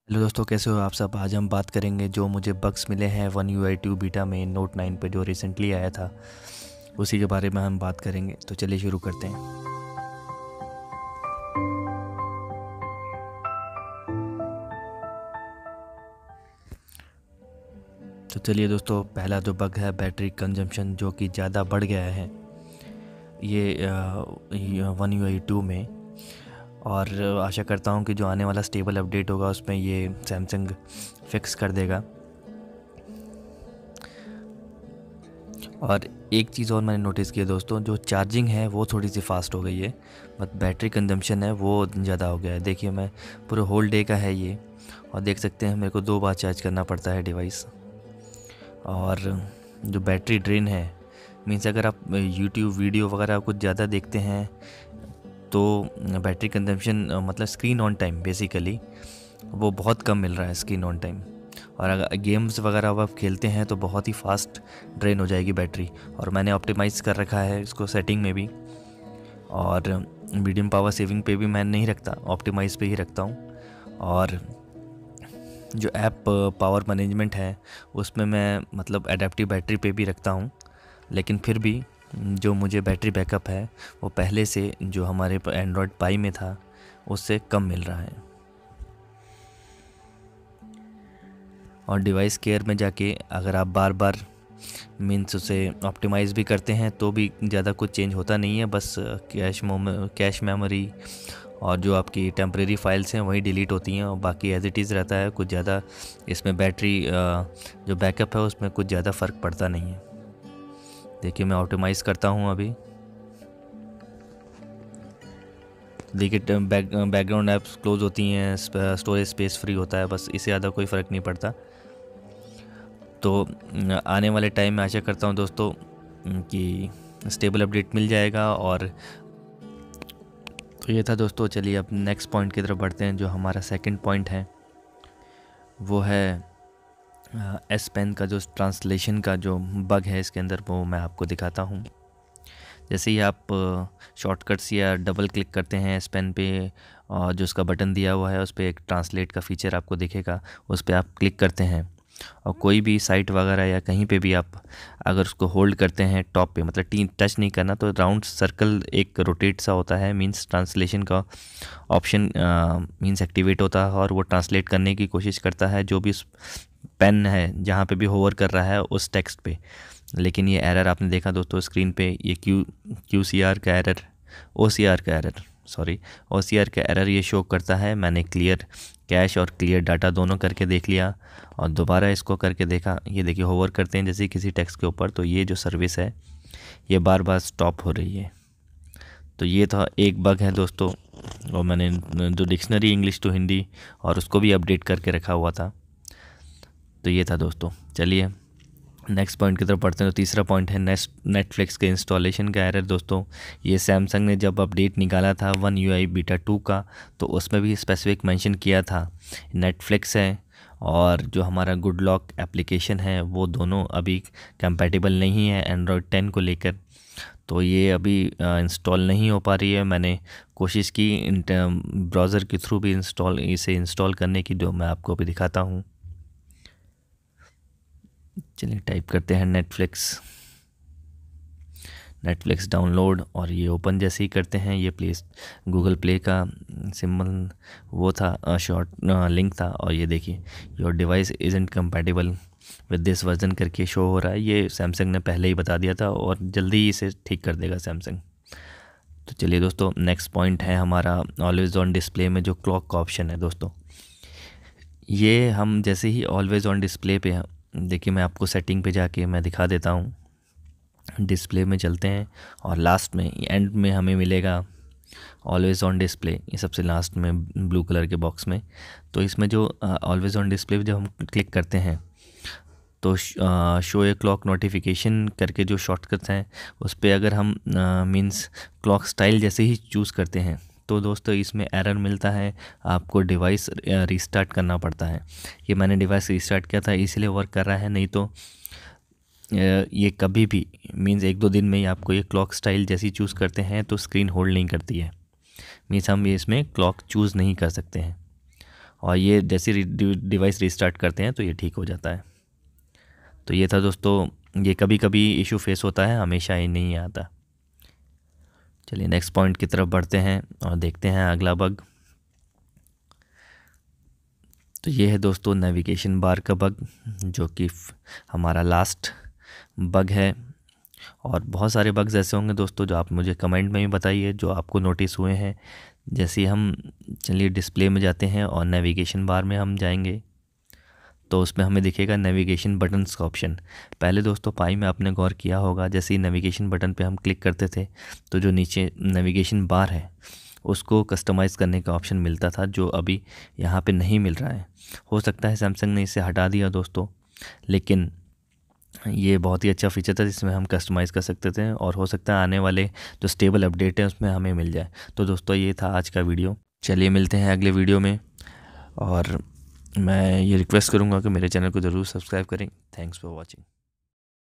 Hello दोस्तों, कैसे हो आप सब। आज हम बात करेंगे जो मुझे बग्स मिले हैं वन UI 2 बीटा में नोट 9 पे जो रिसेंटली आया था, उसी के बारे में हम बात करेंगे। तो चलिए शुरू करते हैं। तो चलिए दोस्तों, पहला जो बग है बैटरी कंजम्पशन जो कि ज़्यादा बढ़ गया है ये वन UI 2 में। और आशा करता हूँ कि जो आने वाला स्टेबल अपडेट होगा उसमें ये सैमसंग फिक्स कर देगा। और एक चीज़ और मैंने नोटिस किया दोस्तों, जो चार्जिंग है वो थोड़ी सी फास्ट हो गई है, बट बैटरी कंजम्पशन है वो ज़्यादा हो गया है। देखिए, मैं पूरे होल डे का है ये, और देख सकते हैं मेरे को 2 बार चार्ज करना पड़ता है डिवाइस। और जो बैटरी ड्रेन है, मीन्स अगर आप यूट्यूब वीडियो वगैरह कुछ ज़्यादा देखते हैं तो बैटरी कंजम्पशन मतलब स्क्रीन ऑन टाइम बेसिकली वो बहुत कम मिल रहा है स्क्रीन ऑन टाइम। और अगर गेम्स वगैरह आप खेलते हैं तो बहुत ही फास्ट ड्रेन हो जाएगी बैटरी। और मैंने ऑप्टिमाइज़ कर रखा है इसको सेटिंग में भी, और मीडियम पावर सेविंग पे भी मैं नहीं रखता, ऑप्टिमाइज़ पे ही रखता हूँ। और जो ऐप पावर मैनेजमेंट है उसमें मैं मतलब एडेप्टिव बैटरी पे भी रखता हूँ, लेकिन फिर भी जो मुझे बैटरी बैकअप है वो पहले से जो हमारे एंड्रॉयड पाई में था उससे कम मिल रहा है। और डिवाइस केयर में जाके अगर आप बार बार मीन्स उसे ऑप्टिमाइज़ भी करते हैं तो भी ज़्यादा कुछ चेंज होता नहीं है, बस कैश मेमोरी और जो आपकी टेम्परेरी फाइल्स हैं वही डिलीट होती हैं, और बाकी एज इट इज़ रहता है। कुछ ज़्यादा इसमें बैटरी जो बैकअप है उसमें कुछ ज़्यादा फ़र्क पड़ता नहीं है। देखिए, मैं ऑप्टिमाइज़ करता हूँ अभी। देखिए, बैकग्राउंड ऐप्स क्लोज होती हैं, स्टोरेज स्पेस फ्री होता है, बस इससे ज़्यादा कोई फ़र्क नहीं पड़ता। तो आने वाले टाइम में आशा करता हूँ दोस्तों कि स्टेबल अपडेट मिल जाएगा। और तो ये था दोस्तों। चलिए अब नेक्स्ट पॉइंट की तरफ बढ़ते हैं। जो हमारा सेकंड पॉइंट है वो है एस पेन का जो ट्रांसलेशन का जो बग है इसके अंदर, वो मैं आपको दिखाता हूँ। जैसे ही आप शॉर्टकट्स या डबल क्लिक करते हैं एस पेन पे, और जो उसका बटन दिया हुआ है उस पर एक ट्रांसलेट का फीचर आपको दिखेगा, उस पर आप क्लिक करते हैं और कोई भी साइट वगैरह या कहीं पे भी आप अगर उसको होल्ड करते हैं टॉप पे, मतलब टच नहीं करना, तो राउंड सर्कल एक रोटेट सा होता है, मींस ट्रांसलेशन का ऑप्शन मींस एक्टिवेट होता है और वो ट्रांसलेट करने की कोशिश करता है जो भी उस पेन है जहाँ पे भी होवर कर रहा है उस टेक्स्ट पे। लेकिन ये एरर आपने देखा दोस्तों स्क्रीन पे, ये QCR का एरर, OCR का एरर, सॉरी OCR का एरर ये शो करता है। मैंने क्लियर कैश और क्लियर डाटा दोनों करके देख लिया और दोबारा इसको करके देखा। ये देखिए, होवर करते हैं जैसे किसी टेक्स्ट के ऊपर, तो ये जो सर्विस है ये बार बार स्टॉप हो रही है। तो ये था एक बग है दोस्तों। और मैंने जो डिक्शनरी इंग्लिश टू हिंदी और उसको भी अपडेट करके रखा हुआ था। तो ये था दोस्तों। चलिए नेक्स्ट पॉइंट की तरफ पढ़ते हैं। तो तीसरा पॉइंट है नेटफ्लिक्स के इंस्टॉलेशन का एरर दोस्तों। ये सैमसंग ने जब अपडेट निकाला था वन UI बीटा 2 का, तो उसमें भी स्पेसिफिक मेंशन किया था नेटफ्लिक्स है और जो हमारा गुड लॉक एप्लीकेशन है वो दोनों अभी कंपैटिबल नहीं है एंड्रॉयड 10 को लेकर। तो ये अभी इंस्टॉल नहीं हो पा रही है। मैंने कोशिश की ब्राउज़र के थ्रू भी इसे इंस्टॉल करने की, जो मैं आपको अभी दिखाता हूँ। चलिए टाइप करते हैं नेटफ्लिक्स डाउनलोड, और ये ओपन जैसे ही करते हैं ये गूगल प्ले का सिंबल वो था, शॉर्ट लिंक था, और ये देखिए your device isn't compatible with this version करके शो हो रहा है। ये सैमसंग ने पहले ही बता दिया था और जल्दी ही इसे ठीक कर देगा सैमसंग। तो चलिए दोस्तों, नेक्स्ट पॉइंट है हमारा ऑलवेज़ ऑन डिस्प्ले में जो क्लॉक का ऑप्शन है दोस्तों। ये हम जैसे ही ऑलवेज़ ऑन डिस्प्ले पे, देखिए मैं आपको सेटिंग पे जाके मैं दिखा देता हूँ। डिस्प्ले में चलते हैं और लास्ट में एंड में हमें मिलेगा ऑलवेज़ ऑन डिस्प्ले, ये सबसे लास्ट में ब्लू कलर के बॉक्स में। तो इसमें जो ऑलवेज़ ऑन डिस्प्ले पे जब हम क्लिक करते हैं तो शो ए क्लॉक नोटिफिकेशन करके जो शॉर्टकट्स हैं उस पर अगर हम मींस क्लॉक स्टाइल जैसे ही चूज़ करते हैं तो दोस्तों इसमें एरर मिलता है, आपको डिवाइस रीस्टार्ट करना पड़ता है। ये मैंने डिवाइस रीस्टार्ट किया था इसलिए वर्क कर रहा है, नहीं तो ये कभी भी मींस 1-2 दिन में ही आपको ये क्लॉक स्टाइल जैसी चूज़ करते हैं तो स्क्रीन होल्ड नहीं करती है, मीन्स हम ये इसमें क्लॉक चूज़ नहीं कर सकते हैं। और ये जैसे डिवाइस रीस्टार्ट करते हैं तो ये ठीक हो जाता है। तो ये था दोस्तों, ये कभी कभी इशू फेस होता है, हमेशा ही नहीं आता। चलिए नेक्स्ट पॉइंट की तरफ बढ़ते हैं और देखते हैं अगला बग। तो ये है दोस्तों नेविगेशन बार का बग, जो कि हमारा लास्ट बग है। और बहुत सारे बग्स ऐसे होंगे दोस्तों जो आप मुझे कमेंट में भी बताइए जो आपको नोटिस हुए हैं। जैसे हम चलिए डिस्प्ले में जाते हैं और नेविगेशन बार में हम जाएंगे तो उसमें हमें दिखेगा नेविगेशन बटन्स का ऑप्शन। पहले दोस्तों पाई में आपने गौर किया होगा, जैसे ही नेविगेशन बटन पे हम क्लिक करते थे तो जो नीचे नेविगेशन बार है उसको कस्टमाइज़ करने का ऑप्शन मिलता था, जो अभी यहाँ पे नहीं मिल रहा है। हो सकता है सैमसंग ने इसे हटा दिया दोस्तों, लेकिन ये बहुत ही अच्छा फीचर था जिसमें हम कस्टमाइज़ कर सकते थे, और हो सकता है आने वाले जो स्टेबल अपडेट है उसमें हमें मिल जाए। तो दोस्तों ये था आज का वीडियो। चलिए मिलते हैं अगले वीडियो में, और मैं ये रिक्वेस्ट करूँगा कि मेरे चैनल को ज़रूर सब्सक्राइब करें। Thanks for watching.